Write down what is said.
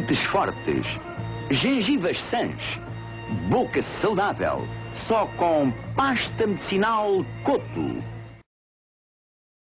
dentes fortes, gengivas sãs, boca saudável, só com pasta medicinal Coto.